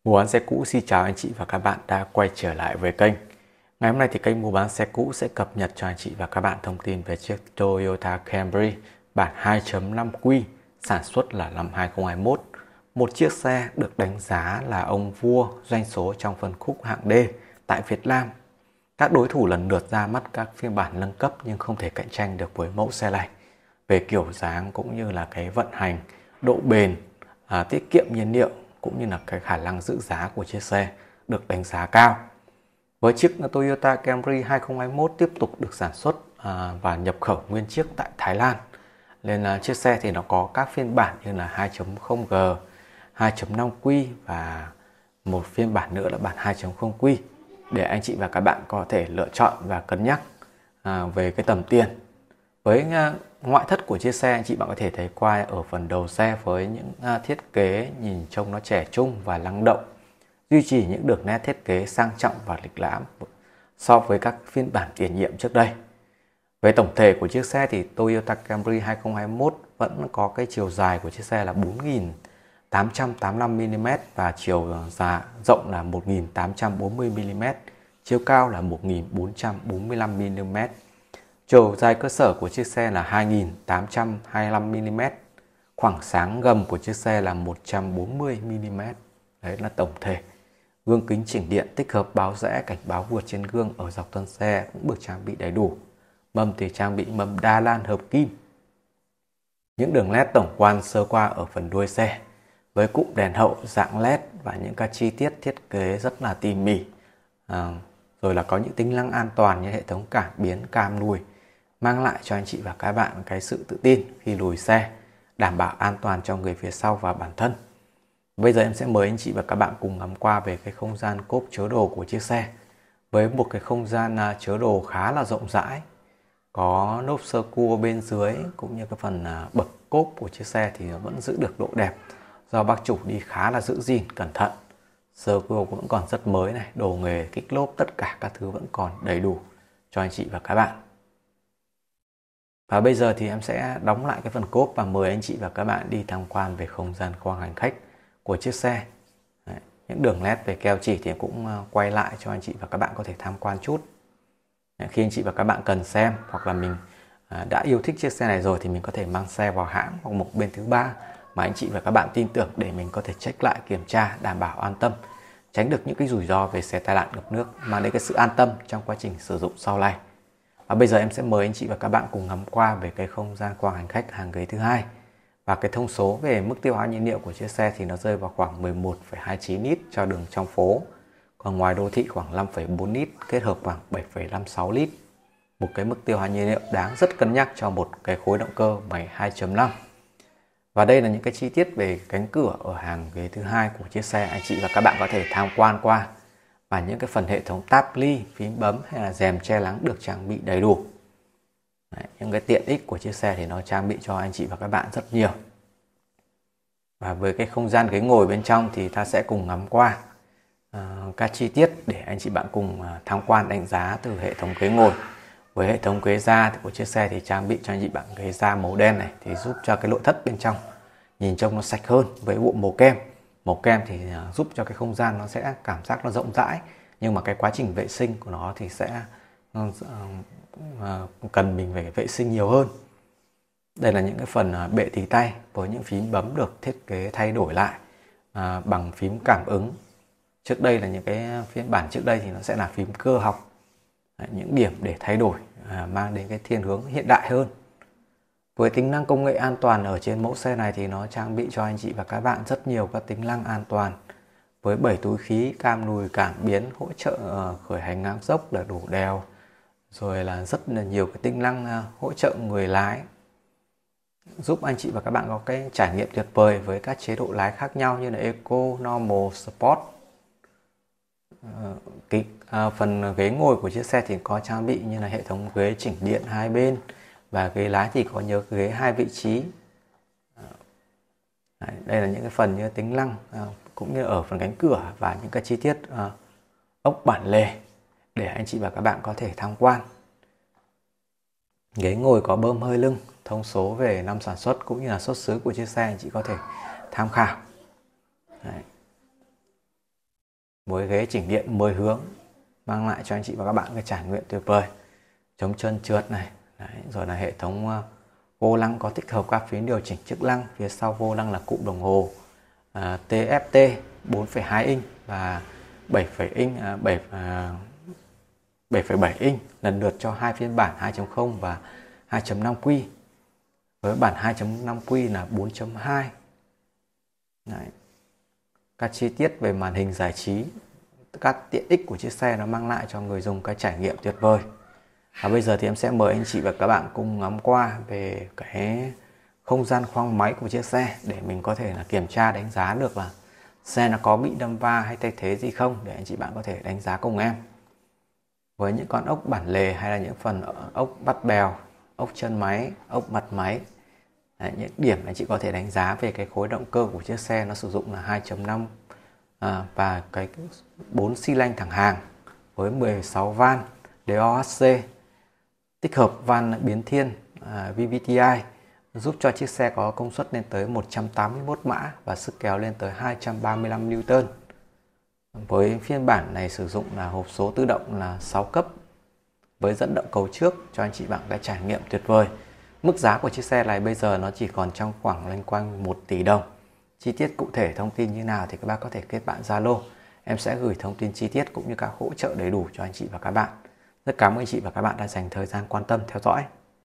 Mua bán xe cũ xin chào anh chị và các bạn đã quay trở lại với kênh. Ngày hôm nay thì kênh mua bán xe cũ sẽ cập nhật cho anh chị và các bạn thông tin về chiếc Toyota Camry bản 2.5Q sản xuất là năm 2021. Một chiếc xe được đánh giá là ông vua doanh số trong phân khúc hạng D tại Việt Nam. Các đối thủ lần lượt ra mắt các phiên bản nâng cấp nhưng không thể cạnh tranh được với mẫu xe này. Về kiểu dáng cũng như là cái vận hành, độ bền, tiết kiệm nhiên liệu cũng như là cái khả năng giữ giá của chiếc xe được đánh giá cao. Với chiếc Toyota Camry 2021 tiếp tục được sản xuất và nhập khẩu nguyên chiếc tại Thái Lan. Nên là chiếc xe thì nó có các phiên bản như là 2.0G, 2.5Q và một phiên bản nữa là bản 2.0Q để anh chị và các bạn có thể lựa chọn và cân nhắc về cái tầm tiền. Với ngoại thất của chiếc xe, anh chị bạn có thể thấy qua ở phần đầu xe với những thiết kế nhìn trông nó trẻ trung và năng động, duy trì những đường nét thiết kế sang trọng và lịch lãm so với các phiên bản tiền nhiệm trước đây. Về tổng thể của chiếc xe thì Toyota Camry 2021 vẫn có cái chiều dài của chiếc xe là 4.885mm và chiều rộng là 1.840mm, chiều cao là 1.445mm. Chiều dài cơ sở của chiếc xe là 2.825mm, khoảng sáng gầm của chiếc xe là 140mm. Đấy là tổng thể. Gương kính chỉnh điện tích hợp báo rẽ, cảnh báo vượt trên gương ở dọc thân xe cũng được trang bị đầy đủ. Mâm thì trang bị mâm đa lan hợp kim. Những đường led tổng quan sơ qua ở phần đuôi xe với cụm đèn hậu dạng led và những các chi tiết thiết kế rất là tỉ mỉ. Rồi là có những tính năng an toàn như hệ thống cảm biến cam lùi, mang lại cho anh chị và các bạn cái sự tự tin khi lùi xe, đảm bảo an toàn cho người phía sau và bản thân. Bây giờ em sẽ mời anh chị và các bạn cùng ngắm qua về cái không gian cốp chứa đồ của chiếc xe. Với một cái không gian chứa đồ khá là rộng rãi, có lốp sơ cua bên dưới cũng như cái phần bậc cốp của chiếc xe thì nó vẫn giữ được độ đẹp do bác chủ đi khá là giữ gìn cẩn thận. Sơ cua cũng còn rất mới này, đồ nghề, kích lốp, tất cả các thứ vẫn còn đầy đủ cho anh chị và các bạn. Và bây giờ thì em sẽ đóng lại cái phần cốp và mời anh chị và các bạn đi tham quan về không gian khoang hành khách của chiếc xe. Đấy, những đường led về keo chỉ thì cũng quay lại cho anh chị và các bạn có thể tham quan chút. Đấy, khi anh chị và các bạn cần xem hoặc là mình đã yêu thích chiếc xe này rồi thì mình có thể mang xe vào hãng hoặc một bên thứ ba mà anh chị và các bạn tin tưởng để mình có thể check lại, kiểm tra, đảm bảo an tâm, tránh được những cái rủi ro về xe tai nạn ngập nước, mang đến cái sự an tâm trong quá trình sử dụng sau này. Và bây giờ em sẽ mời anh chị và các bạn cùng ngắm qua về cái không gian khoang hành khách hàng ghế thứ hai. Và cái thông số về mức tiêu hao nhiên liệu của chiếc xe thì nó rơi vào khoảng 11,29 lít cho đường trong phố. Còn ngoài đô thị khoảng 5,4 lít kết hợp khoảng 7,56 lít. Một cái mức tiêu hao nhiên liệu đáng rất cân nhắc cho một cái khối động cơ máy 2.5. Và đây là những cái chi tiết về cánh cửa ở hàng ghế thứ hai của chiếc xe, anh chị và các bạn có thể tham quan qua. Và những cái phần hệ thống táp ly, phím bấm hay là rèm che nắng được trang bị đầy đủ. Đấy, những cái tiện ích của chiếc xe thì nó trang bị cho anh chị và các bạn rất nhiều. Và với cái không gian ghế ngồi bên trong thì ta sẽ cùng ngắm qua các chi tiết để anh chị bạn cùng tham quan đánh giá từ hệ thống ghế ngồi. Với hệ thống ghế da của chiếc xe thì trang bị cho anh chị bạn ghế da màu đen này thì giúp cho cái nội thất bên trong nhìn trông nó sạch hơn. Với bộ màu kem. Màu kem thì giúp cho cái không gian nó sẽ cảm giác nó rộng rãi, nhưng mà cái quá trình vệ sinh của nó thì sẽ cần mình phải vệ sinh nhiều hơn. Đây là những cái phần bệ tì tay với những phím bấm được thiết kế thay đổi lại bằng phím cảm ứng. Trước đây là những cái phiên bản trước đây thì nó sẽ là phím cơ học. Đấy, những điểm để thay đổi mang đến cái thiên hướng hiện đại hơn. Với tính năng công nghệ an toàn ở trên mẫu xe này thì nó trang bị cho anh chị và các bạn rất nhiều các tính năng an toàn. Với 7 túi khí, cam lùi, cảm biến, hỗ trợ khởi hành ngang dốc là đổ đèo. Rồi là rất là nhiều cái tính năng hỗ trợ người lái. Giúp anh chị và các bạn có cái trải nghiệm tuyệt vời với các chế độ lái khác nhau như là Eco, Normal, Sport. Phần ghế ngồi của chiếc xe thì có trang bị như là hệ thống ghế chỉnh điện hai bên. Và ghế lái thì có nhớ ghế hai vị trí. Đây là những cái phần như tính năng cũng như ở phần cánh cửa và những cái chi tiết ốc bản lề để anh chị và các bạn có thể tham quan. Ghế ngồi có bơm hơi lưng, thông số về năm sản xuất cũng như là xuất xứ của chiếc xe anh chị có thể tham khảo. Đấy. với ghế chỉnh điện 10 hướng, mang lại cho anh chị và các bạn cái trải nghiệm tuyệt vời. Chống trơn trượt này. Đấy, rồi là hệ thống vô lăng có tích hợp các phím điều chỉnh chức năng. Phía sau vô lăng là cụm đồng hồ TFT 4,2 inch và 7,7 inch lần lượt cho hai phiên bản 2.0 và 2.5Q. Với bản 2.5Q là 4.2. Đấy. Các chi tiết về màn hình giải trí, các tiện ích của chiếc xe nó mang lại cho người dùng cái trải nghiệm tuyệt vời. Và bây giờ thì em sẽ mời anh chị và các bạn cùng ngắm qua về cái không gian khoang máy của chiếc xe để mình có thể là kiểm tra đánh giá được là xe nó có bị đâm va hay thay thế gì không, để anh chị bạn có thể đánh giá cùng em. Với những con ốc bản lề hay là những phần ốc bắt bèo, ốc chân máy, ốc mặt máy, đấy, những điểm anh chị có thể đánh giá về cái khối động cơ của chiếc xe nó sử dụng là 2.5 và cái 4 xi lanh thẳng hàng với 16 van DOHC, tích hợp van biến thiên VVTi giúp cho chiếc xe có công suất lên tới 181 mã và sức kéo lên tới 235 Newton. Với phiên bản này sử dụng là hộp số tự động là 6 cấp với dẫn động cầu trước cho anh chị bạn cái trải nghiệm tuyệt vời. Mức giá của chiếc xe này bây giờ nó chỉ còn trong khoảng loanh quanh 1 tỷ đồng. Chi tiết cụ thể thông tin như nào thì các bác có thể kết bạn Zalo. Em sẽ gửi thông tin chi tiết cũng như các hỗ trợ đầy đủ cho anh chị và các bạn. Rất cảm ơn anh chị và các bạn đã dành thời gian quan tâm theo dõi.